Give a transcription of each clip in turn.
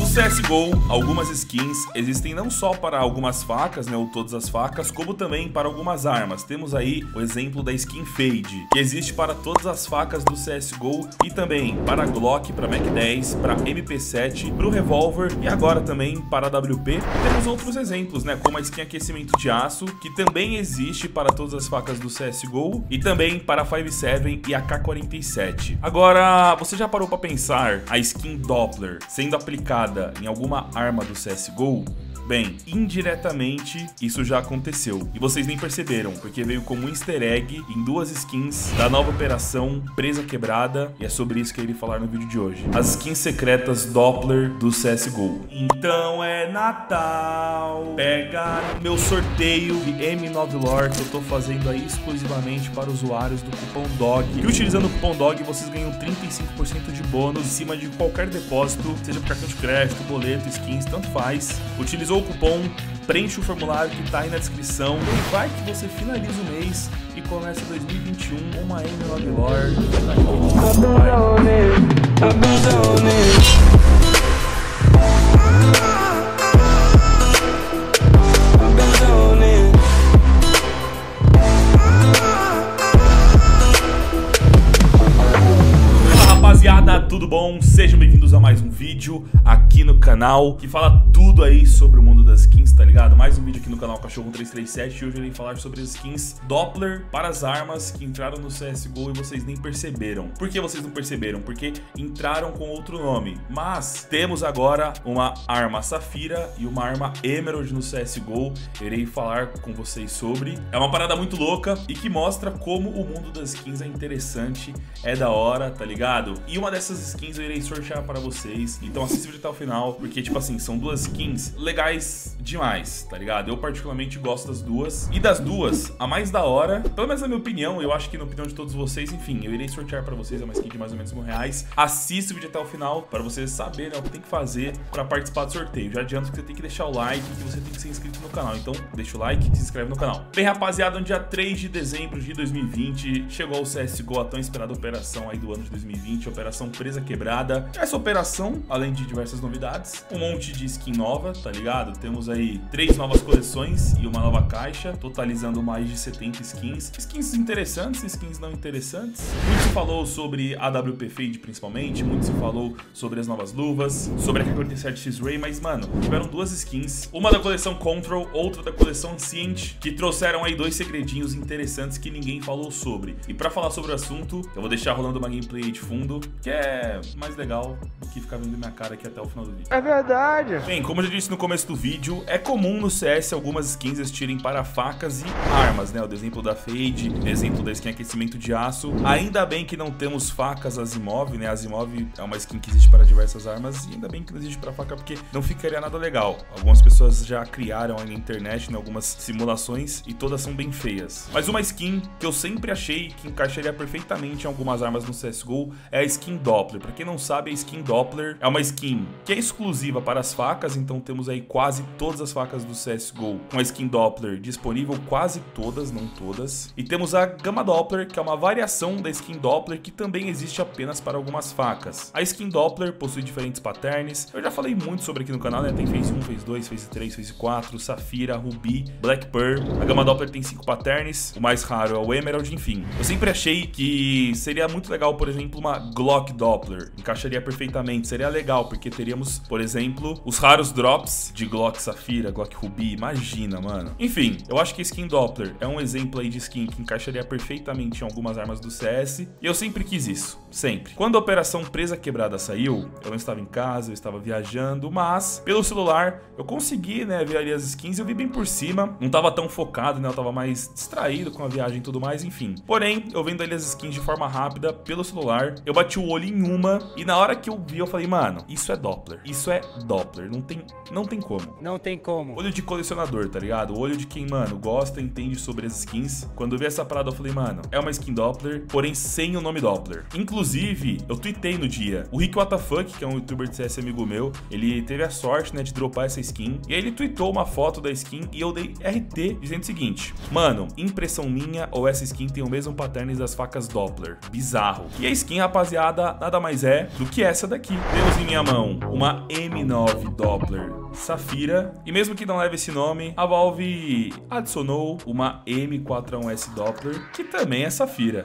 CSGO, algumas skins existem não só para algumas facas, né, ou todas as facas, como também para algumas armas. Temos aí o exemplo da skin Fade, que existe para todas as facas do CSGO e também para Glock, para Mac 10, para MP7, para o revólver e agora também para WP. Temos outros exemplos, né, como a skin Aquecimento de Aço, que também existe para todas as facas do CSGO e também para a 5.7 e a AK-47. Agora, você já parou para pensar a skin Doppler sendo aplicada em alguma arma do CSGO? Bem, indiretamente isso já aconteceu e vocês nem perceberam, porque veio como um easter egg em duas skins da nova operação Presa Quebrada, e é sobre isso que eu irei falar no vídeo de hoje. As skins secretas Doppler do CSGO. Então é Natal, pega meu sorteio de M9 Lore que eu tô fazendo aí exclusivamente para usuários do cupom DOG. E utilizando o cupom DOG vocês ganham 35% de bônus em cima de qualquer depósito, seja por cartão de crédito, boleto, skins, tanto faz. Utilizou o cupom, preenche o formulário que tá aí na descrição e vai que você finaliza o mês e começa 2021 com uma M9 Lore. Tudo bom? Sejam bem-vindos a mais um vídeo aqui no canal que fala tudo aí sobre o mundo das skins, tá ligado? Mais um vídeo aqui no canal Cachorro 337 e hoje eu irei falar sobre as skins Doppler para as armas que entraram no CSGO e vocês nem perceberam. Por que vocês não perceberam? Porque entraram com outro nome. Mas temos agora uma arma Safira e uma arma Emerald no CSGO. Eu irei falar com vocês sobre. É uma parada muito louca e que mostra como o mundo das skins é interessante, é da hora, tá ligado? E uma dessas skins eu irei sortear para vocês, então assista o vídeo até o final, porque tipo assim, são duas skins legais demais, tá ligado? Eu particularmente gosto das duas, e das duas, a mais da hora, pelo menos na minha opinião, eu acho que na opinião de todos vocês, enfim, eu irei sortear para vocês uma skin de mais ou menos R$1.000. Assista o vídeo até o final, para você saber, né, o que tem que fazer para participar do sorteio. Já adianto que você tem que deixar o like e você tem que ser inscrito no canal, então deixa o like e se inscreve no canal. Bem, rapaziada, no dia 3 de dezembro de 2020, chegou o CSGO, a tão esperada operação aí do ano de 2020, Operação Presa Quebrada. Essa operação, além de diversas novidades, um monte de skin nova, tá ligado? Temos aí 3 novas coleções e uma nova caixa, totalizando mais de 70 skins. Skins interessantes, skins não interessantes. Muito se falou sobre a WP Fade principalmente, muito se falou sobre as novas luvas, sobre a AK-47 Ray, mas mano, tiveram duas skins, uma da coleção Control, outra da coleção Ancient, que trouxeram aí 2 segredinhos interessantes que ninguém falou sobre. E pra falar sobre o assunto, eu vou deixar rolando uma gameplay aí de fundo, que é mais legal do que ficar vendo minha cara aqui até o final do vídeo. É verdade! Bem, como eu já disse no começo do vídeo, é comum no CS algumas skins existirem para facas e armas, né? O exemplo da Fade, o exemplo da skin Aquecimento de Aço. Ainda bem que não temos facas Asimov, né? Asimov é uma skin que existe para diversas armas e ainda bem que não existe para faca porque não ficaria nada legal. Algumas pessoas já criaram aí na internet, né, algumas simulações e todas são bem feias. Mas uma skin que eu sempre achei que encaixaria perfeitamente em algumas armas no CSGO é a skin Doppler. Pra quem não sabe, a skin Doppler é uma skin que é exclusiva para as facas, então temos aí quase todas as facas do CSGO com a skin Doppler disponível, quase todas, não todas. E temos a Gamma Doppler, que é uma variação da skin Doppler que também existe apenas para algumas facas. A skin Doppler possui diferentes patterns, eu já falei muito sobre aqui no canal, né? Tem Phase 1, Phase 2, Phase 3, Phase 4, Safira, Ruby, Black Pearl. A Gamma Doppler tem 5 patterns, o mais raro é o Emerald, enfim. Eu sempre achei que seria muito legal, por exemplo, uma Glock Doppler, encaixaria perfeitamente, seria legal, porque teríamos, por exemplo, os raros drops de Glock Safira, Glock Ruby, imagina, mano. Enfim, eu acho que a skin Doppler é um exemplo aí de skin que encaixaria perfeitamente em algumas armas do CS, e eu sempre quis isso, sempre. Quando a Operação Presa Quebrada saiu, eu não estava em casa, eu estava viajando, mas pelo celular eu consegui, né, ver ali as skins, eu vi bem por cima, não tava tão focado, né, eu tava mais distraído com a viagem e tudo mais, enfim. Porém, eu vendo ali as skins de forma rápida pelo celular, eu bati o olho em uma e na hora que eu vi eu falei, mano, isso é Doppler, isso é Doppler, não tem como. Não tem como. Olho de colecionador, tá ligado? O olho de quem, mano, gosta, entende sobre as skins. Quando eu vi essa parada eu falei, mano, é uma skin Doppler, porém sem o nome Doppler. Inclusive Inclusive, eu tuitei no dia. O Rick WTF, que é um youtuber de CS amigo meu, ele teve a sorte, né, de dropar essa skin. E aí ele tweetou uma foto da skin e eu dei RT dizendo o seguinte: mano, impressão minha ou essa skin tem o mesmo pattern das facas Doppler? Bizarro. E a skin, rapaziada, nada mais é do que essa daqui. Temos em minha mão uma M9 Doppler Safira. E mesmo que não leve esse nome, a Valve adicionou uma M41S Doppler, que também é Safira.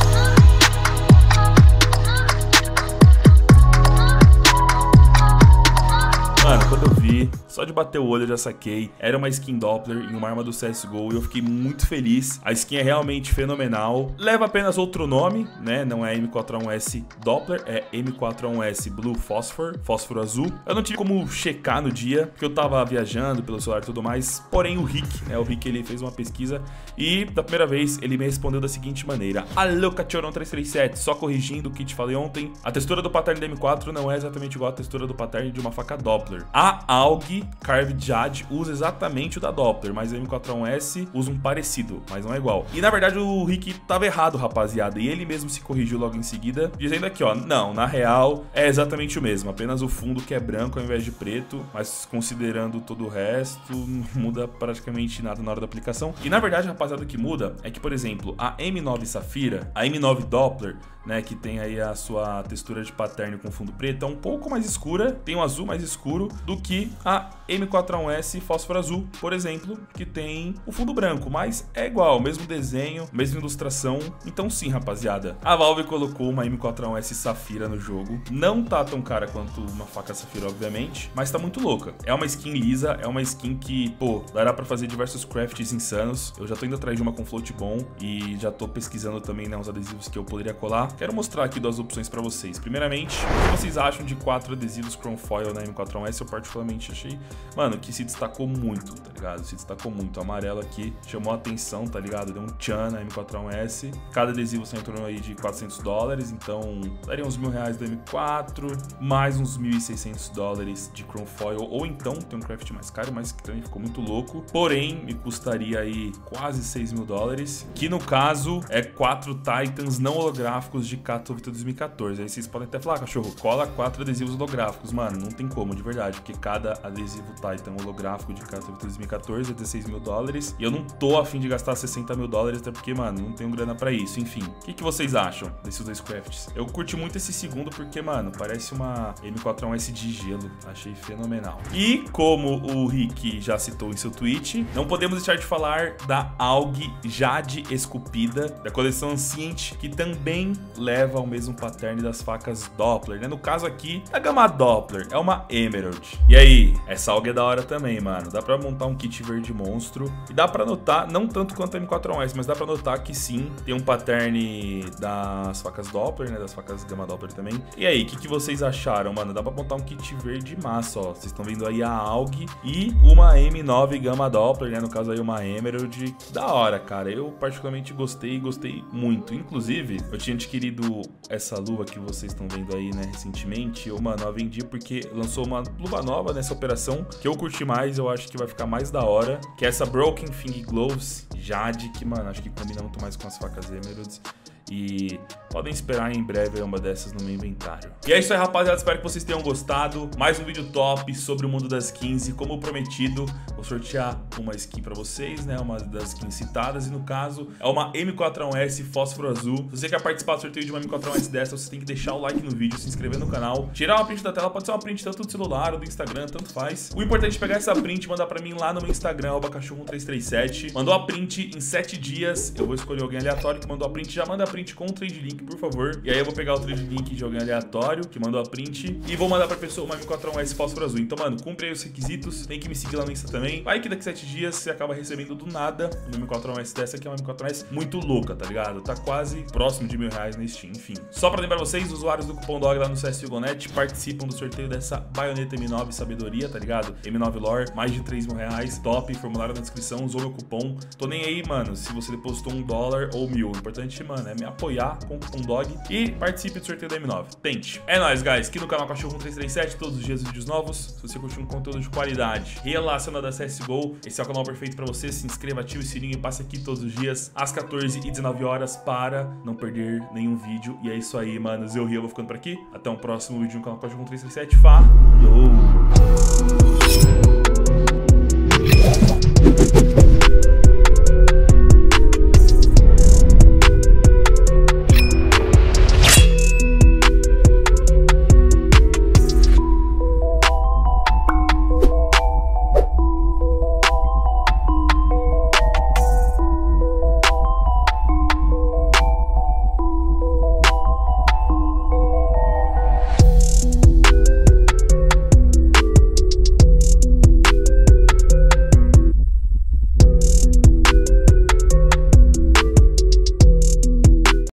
Mano, quando eu vi, só de bater o olho eu já saquei. Era uma skin Doppler em uma arma do CSGO e eu fiquei muito feliz. A skin é realmente fenomenal. Leva apenas outro nome, né? Não é M41S Doppler, é M41S Blue Phosphor, fósforo azul. Eu não tive como checar no dia, porque eu tava viajando pelo celular e tudo mais. Porém, o Rick, né? O Rick, ele fez uma pesquisa e, da primeira vez, ele me respondeu da seguinte maneira: alô, Cachorrão 337, só corrigindo o que te falei ontem. A textura do pattern da M4 não é exatamente igual à textura do pattern de uma faca Doppler. A AUG Carved Jade usa exatamente o da Doppler, mas a M41S usa um parecido, mas não é igual. E na verdade o Rick tava errado, rapaziada, e ele mesmo se corrigiu logo em seguida, dizendo aqui, ó, não, na real é exatamente o mesmo, apenas o fundo que é branco ao invés de preto, mas considerando todo o resto, não muda praticamente nada na hora da aplicação. E na verdade, rapaziada, o que muda é que, por exemplo, a M9 Safira, a M9 Doppler, né, que tem aí a sua textura de pattern com fundo preto, é um pouco mais escura, tem um azul mais escuro do que a M41S Fósforo Azul, por exemplo, que tem o fundo branco, mas é igual, mesmo desenho, mesma ilustração. Então sim, rapaziada, a Valve colocou uma M41S Safira no jogo. Não tá tão cara quanto uma faca Safira, obviamente, mas tá muito louca. É uma skin lisa, é uma skin que, pô, dará pra fazer diversos crafts insanos. Eu já tô indo atrás de uma com float bom e já tô pesquisando também, né, uns adesivos que eu poderia colar. Quero mostrar aqui duas opções pra vocês. Primeiramente, o que vocês acham de 4 adesivos Chrome Foil na M41S? Eu particularmente achei, mano, que se destacou muito, tá ligado? Se destacou muito. O amarelo aqui chamou a atenção, tá ligado? Deu um tchan na M41S. Cada adesivo está em torno aí de $400, então daria uns R$1.000 da M4, mais uns $1.600 de Chrome Foil, ou então tem um craft mais caro, mas que também ficou muito louco. Porém, me custaria aí quase $6.000, que no caso é 4 Titans não holográficos de Katowice 2014. Aí vocês podem até falar, cachorro, cola 4 adesivos holográficos. Mano, não tem como, de verdade, porque cada adesivo Titan holográfico de Katowice 2014 é $16.000 e eu não tô a fim de gastar $60.000, até porque, mano, não tenho grana pra isso. Enfim, o que vocês acham desses dois crafts? Eu curti muito esse segundo porque, mano, parece uma M41S de gelo. Achei fenomenal. E como o Rick já citou em seu tweet, não podemos deixar de falar da AUG Jade Esculpida, da coleção Ancient, que também leva ao mesmo pattern das facas Doppler, né? No caso aqui, a gama Doppler é uma Emerald. E aí, essa AUG é da hora também, mano. Dá pra montar um kit verde monstro. E dá pra notar, não tanto quanto a M41S, mas dá pra notar que sim, tem um pattern das facas Doppler, né? Das facas gama Doppler também. E aí, o que vocês acharam, mano? Dá pra montar um kit verde massa, ó. Vocês estão vendo aí a AUG e uma M9 gama Doppler, né? No caso aí uma Emerald. Da hora, cara. Eu particularmente gostei muito. Inclusive, eu tinha adquirido essa luva que vocês estão vendo aí, né, recentemente. Eu, mano, eu vendi porque lançou uma luva nova nessa operação que eu curti mais, eu acho que vai ficar mais da hora, que é essa Broken Fing Gloves Jade, que, mano, acho que combina muito mais com as facas Emeralds. E podem esperar em breve uma dessas no meu inventário. E é isso aí, rapaziada. Espero que vocês tenham gostado. Mais um vídeo top sobre o mundo das skins. E como prometido, vou sortear uma skin pra vocês, né? Uma das skins citadas. E no caso, é uma M41S Fósforo Azul. Se você quer participar do sorteio de uma M41S dessa, você tem que deixar o like no vídeo, se inscrever no canal, tirar uma print da tela. Pode ser uma print tanto do celular ou do Instagram, tanto faz. O importante é pegar essa print e mandar pra mim lá no meu Instagram, @cachorro337. Mandou a print em 7 dias. Eu vou escolher alguém aleatório que mandou a print. Já manda a print com o trade link, por favor. E aí eu vou pegar o trade link de alguém aleatório que mandou a print e vou mandar pra pessoa uma M41S Fósforo Azul. Então, mano, cumpre aí os requisitos. Tem que me seguir lá no Insta também. Vai que daqui 7 dias você acaba recebendo do nada uma M41S dessa, que é uma M41S muito louca, tá ligado? Tá quase próximo de R$1.000 na Steam. Enfim, só pra lembrar vocês, usuários do cupom DOG lá no CSGO.net participam do sorteio dessa baioneta M9 Sabedoria, tá ligado? M9 Lore, mais de R$3.000, top, formulário na descrição, usou meu cupom. Tô nem aí, mano, se você depositou $1 ou 1.000. O importante, mano, é minha apoiar com o cupom DOG e participe do sorteio da M9. Tente. É nóis, guys. Aqui no canal Cachorro 1337, todos os dias vídeos novos. Se você curtir um conteúdo de qualidade relacionado a CSGO, esse é o canal perfeito pra você. Se inscreva, ative o sininho e passe aqui todos os dias às 14 e 19 horas para não perder nenhum vídeo. E é isso aí, manos. Eu vou ficando por aqui. Até um próximo vídeo no canal Cachorro 1337. Falou!